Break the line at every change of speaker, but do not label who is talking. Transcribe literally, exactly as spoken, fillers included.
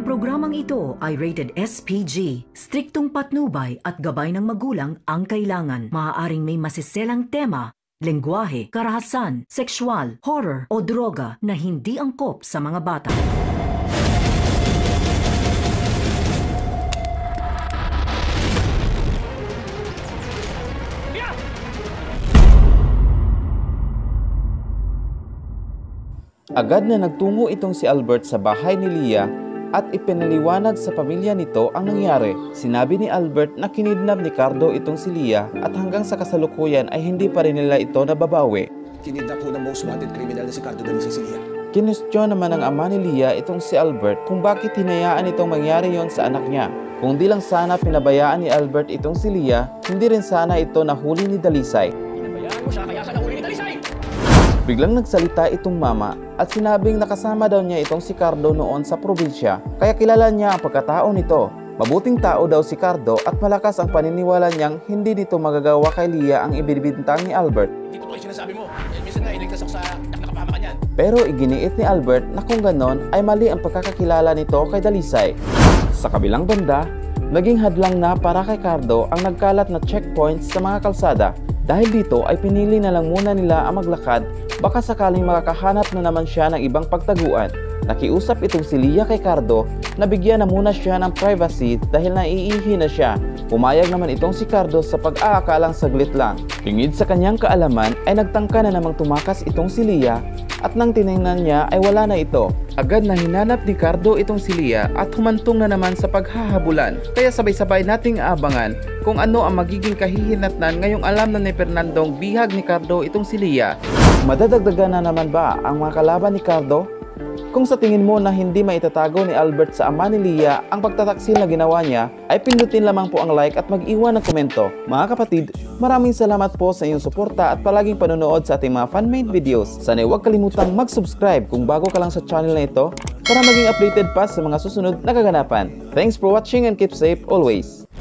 Ang programang ito ay rated S P G. Striktong patnubay at gabay ng magulang ang kailangan. Maaaring may masiselang tema, lengguwahe, karahasan, sexual, horror o droga na hindi angkop sa mga bata.
Agad na nagtungo itong si Albert sa bahay ni Leah at ipinaliwanag sa pamilya nito ang nangyari. Sinabi ni Albert na kinidnap ni Cardo itong si Leah at hanggang sa kasalukuyan ay hindi pa rin nila ito nababawi.
Kinidnap po ng most wanted criminal na si Cardo dahil sa Leah.
Kinustyon naman ng ama ni Leah itong si Albert kung bakit hinayaan itong mangyari yon sa anak niya. Kung di lang sana pinabayaan ni Albert itong si Leah, hindi rin sana ito nahuli ni Dalisay.
Pinabayaan mo siya kaya ka nahuli ni Dalisay!
Biglang nagsalita itong mama at sinabing nakasama daw niya itong si Cardo noon sa probinsya, kaya kilala niya ang pagkatao nito. Mabuting tao daw si Cardo at malakas ang paniniwala niyang hindi nito magagawa kay Leah ang ibinibintang ni Albert.
Hindi totoo yung sinasabi mo. Eh, minsan nga iligtas ako sa nakapahama ka niyan.
Pero iginiit ni Albert na kung ganon ay mali ang pagkakakilala nito kay Dalisay. Sa kabilang banda, naging hadlang na para kay Cardo ang nagkalat na checkpoints sa mga kalsada. Dahil dito ay pinili na lang muna nila ang maglakad, baka sakaling makakahanap na naman siya ng ibang pagtaguan. Nakiusap itong si Leah kay Cardo na bigyan na muna siya ng privacy dahil naiihi na siya. Pumayag naman itong si Cardo sa pag-aakalang saglit lang. Tingid sa kanyang kaalaman ay nagtangka na namang tumakas itong si Leah at nang tiningnan niya ay wala na ito. Agad na hinanap ni Cardo itong si Leah at humantong na naman sa paghahabulan. Kaya sabay-sabay nating aabangan kung ano ang magiging kahihinatnan ngayong alam na ni Fernandong bihag ni Cardo itong si Leah. Madadagdagan na naman ba ang mga kalaban ni Cardo? Kung sa tingin mo na hindi maitatago ni Albert sa ama ni Leah ang pagtataksil na ginawa niya, ay pindutin lamang po ang like at mag-iwan ng komento. Mga kapatid, maraming salamat po sa inyong suporta at palaging panonood sa ating mga fan-made videos. Sana huwag kalimutang mag-subscribe kung bago ka lang sa channel na ito para maging updated pa sa mga susunod na kaganapan. Thanks for watching and keep safe always!